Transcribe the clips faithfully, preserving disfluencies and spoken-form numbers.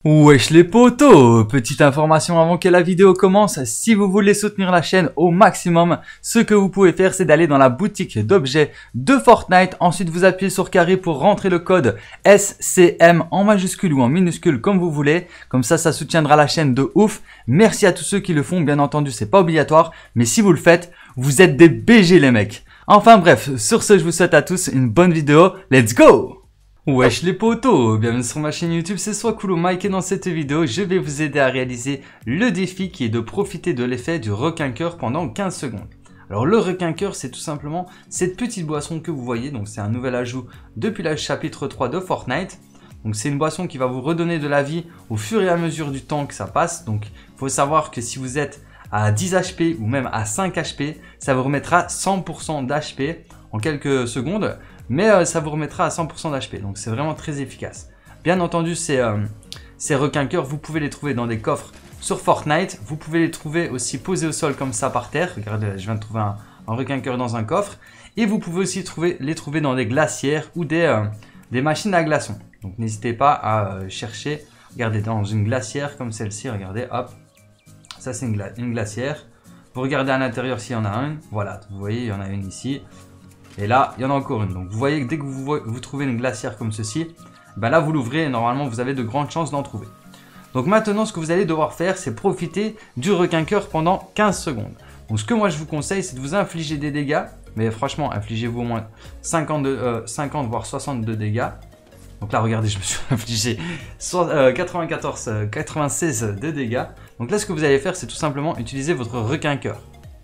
Wesh les potos, petite information avant que la vidéo commence, si vous voulez soutenir la chaîne au maximum, ce que vous pouvez faire c'est d'aller dans la boutique d'objets de Fortnite, ensuite vous appuyez sur carré pour rentrer le code S C M en majuscule ou en minuscule comme vous voulez, comme ça ça soutiendra la chaîne de ouf. Merci à tous ceux qui le font, bien entendu c'est pas obligatoire, mais si vous le faites, vous êtes des B G les mecs. Enfin bref, sur ce je vous souhaite à tous une bonne vidéo, let's go! Wesh les potos, bienvenue sur ma chaîne YouTube, c'est Swakulo Mike et dans cette vidéo, je vais vous aider à réaliser le défi qui est de profiter de l'effet du requin cœur pendant quinze secondes. Alors le requin cœur, c'est tout simplement cette petite boisson que vous voyez, donc c'est un nouvel ajout depuis le chapitre trois de Fortnite. Donc c'est une boisson qui va vous redonner de la vie au fur et à mesure du temps que ça passe. Donc il faut savoir que si vous êtes à dix H P ou même à cinq H P, ça vous remettra cent pour cent d'H P en quelques secondes. Mais euh, ça vous remettra à cent pour cent d'H P, donc c'est vraiment très efficace. Bien entendu, ces, euh, ces requins cœurs, vous pouvez les trouver dans des coffres sur Fortnite. Vous pouvez les trouver aussi posés au sol comme ça par terre. Regardez, je viens de trouver un, un requin cœur dans un coffre. Et vous pouvez aussi trouver, les trouver dans des glacières ou des, euh, des machines à glaçons. Donc n'hésitez pas à euh, chercher. Regardez, dans une glacière comme celle-ci, regardez, hop. Ça c'est une, gla une glacière. Vous regardez à l'intérieur s'il y en a une. Voilà, vous voyez, il y en a une ici. Et là, il y en a encore une. Donc, vous voyez que dès que vous, vous trouvez une glacière comme ceci, ben là, vous l'ouvrez et normalement, vous avez de grandes chances d'en trouver. Donc, maintenant, ce que vous allez devoir faire, c'est profiter du requin cœur pendant quinze secondes. Donc, ce que moi, je vous conseille, c'est de vous infliger des dégâts. Mais franchement, infligez-vous au moins cinquante, euh, cinquante voire soixante-deux dégâts. Donc là, regardez, je me suis infligé quatre-vingt-quatorze, quatre-vingt-seize de dégâts. Donc là, ce que vous allez faire, c'est tout simplement utiliser votre requin cœur.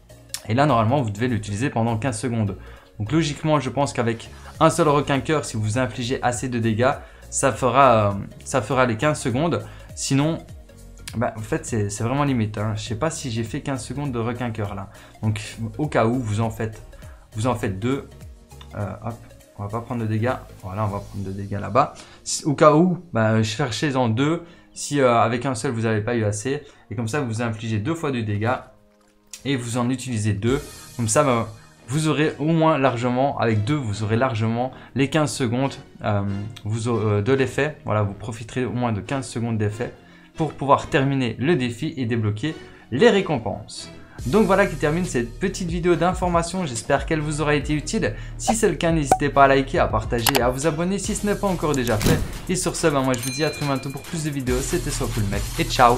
Et là, normalement, vous devez l'utiliser pendant quinze secondes. Donc logiquement, je pense qu'avec un seul requin cœur, si vous infligez assez de dégâts, ça fera, euh, ça fera les quinze secondes. Sinon, bah, en fait, c'est vraiment limite. Hein. Je ne sais pas si j'ai fait quinze secondes de requin cœur là. Donc au cas où, vous en faites, vous en faites deux. Euh, hop, on va pas prendre de dégâts. Voilà, on va prendre de dégâts là-bas. Au cas où, bah, cherchez-en deux. Si euh, avec un seul, vous n'avez pas eu assez. Et comme ça, vous infligez deux fois du dégât. Et vous en utilisez deux. Comme ça, bah, vous aurez au moins largement, avec deux, vous aurez largement les quinze secondes euh, vous, euh, de l'effet. Voilà, vous profiterez au moins de quinze secondes d'effet pour pouvoir terminer le défi et débloquer les récompenses. Donc voilà qui termine cette petite vidéo d'information. J'espère qu'elle vous aura été utile. Si c'est le cas, n'hésitez pas à liker, à partager et à vous abonner si ce n'est pas encore déjà fait. Et sur ce, ben moi je vous dis à très bientôt pour plus de vidéos. C'était Swakulo Mec et ciao.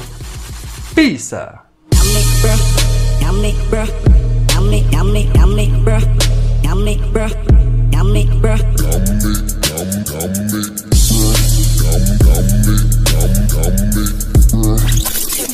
Peace. Yummy, yummy, yummy, bruh. Yummy, bruh. Yummy, bruh. Yummy, yum, yummy.